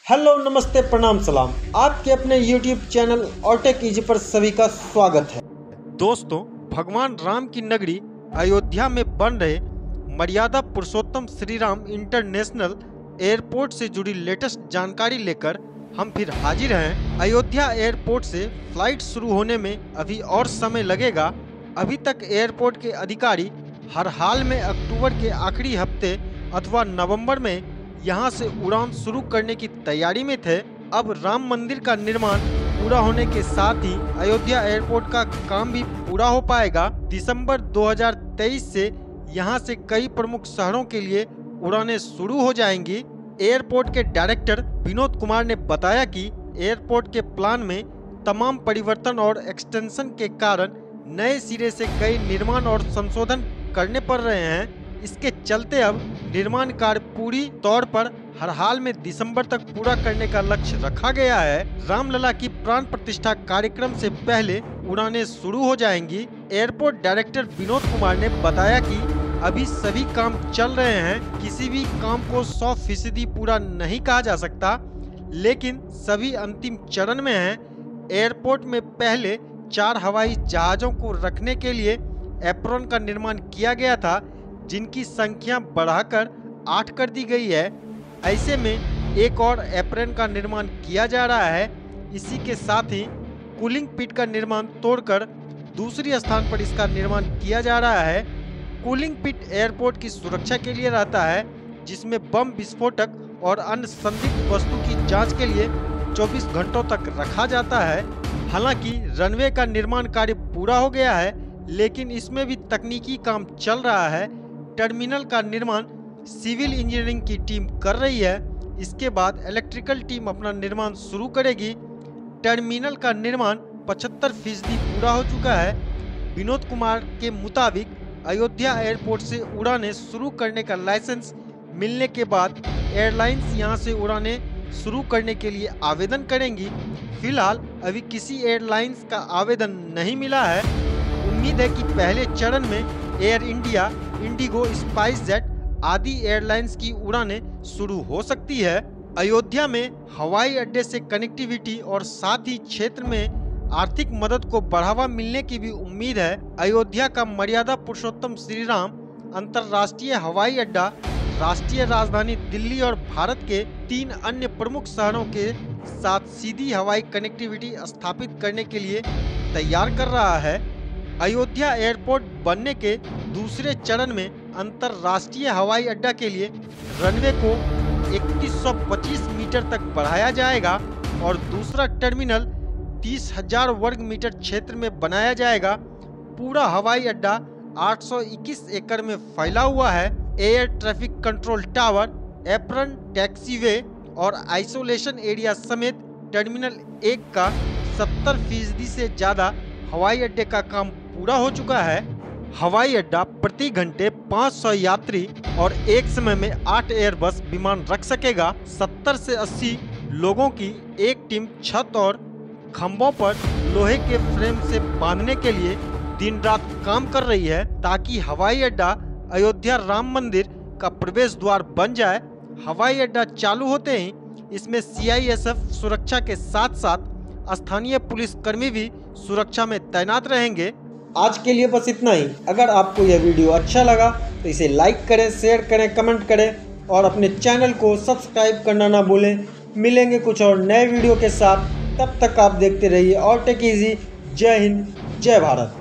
Hello नमस्ते प्रणाम सलाम। आपके अपने YouTube चैनल ऑटेक इजी पर सभी का स्वागत है। दोस्तों, भगवान राम की नगरी अयोध्या में बन रहे मर्यादा पुरुषोत्तम श्री राम इंटरनेशनल एयरपोर्ट से जुड़ी लेटेस्ट जानकारी लेकर हम फिर हाजिर हैं। अयोध्या एयरपोर्ट से फ्लाइट शुरू होने में अभी और समय लगेगा। अभी तक एयरपोर्ट के अधिकारी हर हाल में अक्टूबर के आखिरी हफ्ते अथवा नवंबर में यहां से उड़ान शुरू करने की तैयारी में थे। अब राम मंदिर का निर्माण पूरा होने के साथ ही अयोध्या एयरपोर्ट का काम भी पूरा हो पाएगा। दिसंबर 2023 से यहां से कई प्रमुख शहरों के लिए उड़ानें शुरू हो जाएंगी। एयरपोर्ट के डायरेक्टर विनोद कुमार ने बताया कि एयरपोर्ट के प्लान में तमाम परिवर्तन और एक्सटेंशन के कारण नए सिरे से कई निर्माण और संशोधन करने पड़ रहे हैं। इसके चलते अब निर्माण कार्य पूरी तौर पर हर हाल में दिसंबर तक पूरा करने का लक्ष्य रखा गया है। रामलला की प्राण प्रतिष्ठा कार्यक्रम से पहले उड़ानें शुरू हो जाएंगी। एयरपोर्ट डायरेक्टर विनोद कुमार ने बताया कि अभी सभी काम चल रहे हैं। किसी भी काम को 100% पूरा नहीं कहा जा सकता, लेकिन सभी अंतिम चरण में हैं। एयरपोर्ट में पहले 4 हवाई जहाजों को रखने के लिए एप्रॉन का निर्माण किया गया था, जिनकी संख्या बढ़ाकर 8 कर दी गई है। ऐसे में एक और एप्रॉन का निर्माण किया जा रहा है। इसी के साथ ही कूलिंग पिट का निर्माण तोड़कर दूसरी स्थान पर इसका निर्माण किया जा रहा है। कूलिंग पिट एयरपोर्ट की सुरक्षा के लिए रहता है, जिसमें बम विस्फोटक और अन्य संदिग्ध वस्तु की जांच के लिए 24 घंटों तक रखा जाता है। हालांकि रनवे का निर्माण कार्य पूरा हो गया है, लेकिन इसमें भी तकनीकी काम चल रहा है। टर्मिनल का निर्माण सिविल इंजीनियरिंग की टीम कर रही है। इसके बाद इलेक्ट्रिकल टीम अपना निर्माण शुरू करेगी। टर्मिनल का निर्माण 75% पूरा हो चुका है। विनोद कुमार के मुताबिक अयोध्या एयरपोर्ट से उड़ानें शुरू करने का लाइसेंस मिलने के बाद एयरलाइंस यहां से उड़ानें शुरू करने के लिए आवेदन करेंगी। फिलहाल अभी किसी एयरलाइंस का आवेदन नहीं मिला है। उम्मीद है कि पहले चरण में Air India, IndiGo, Spice Jet आदि एयरलाइंस की उड़ानें शुरू हो सकती है। अयोध्या में हवाई अड्डे से कनेक्टिविटी और साथ ही क्षेत्र में आर्थिक मदद को बढ़ावा मिलने की भी उम्मीद है। अयोध्या का मर्यादा पुरुषोत्तम श्री राम अंतर्राष्ट्रीय हवाई अड्डा राष्ट्रीय राजधानी दिल्ली और भारत के 3 अन्य प्रमुख शहरों के साथ सीधी हवाई कनेक्टिविटी स्थापित करने के लिए तैयार कर रहा है। अयोध्या एयरपोर्ट बनने के दूसरे चरण में अंतर्राष्ट्रीय हवाई अड्डा के लिए रनवे को 3125 मीटर तक बढ़ाया जाएगा और दूसरा टर्मिनल 30,000 वर्ग मीटर क्षेत्र में बनाया जाएगा। पूरा हवाई अड्डा 821 एकड़ में फैला हुआ है। Air traffic control tower, apron, taxiway और आइसोलेशन एरिया समेत टर्मिनल 1 का 70% से ज्यादा हवाई अड्डे का काम पूरा हो चुका है। हवाई अड्डा प्रति घंटे 500 यात्री और एक समय में 8 एयरबस विमान रख सकेगा। 70 से 80 लोगों की एक टीम छत और खंभों पर लोहे के फ्रेम से बांधने के लिए दिन रात काम कर रही है, ताकि हवाई अड्डा अयोध्या राम मंदिर का प्रवेश द्वार बन जाए। हवाई अड्डा चालू होते ही इसमें CISF सुरक्षा के साथ साथ स्थानीय पुलिस कर्मी भी सुरक्षा में तैनात रहेंगे। आज के लिए बस इतना ही। अगर आपको यह वीडियो अच्छा लगा तो इसे लाइक करें, शेयर करें, कमेंट करें और अपने चैनल को सब्सक्राइब करना ना भूलें। मिलेंगे कुछ और नए वीडियो के साथ। तब तक आप देखते रहिए ऑटेक इजी। जय हिंद, जय भारत।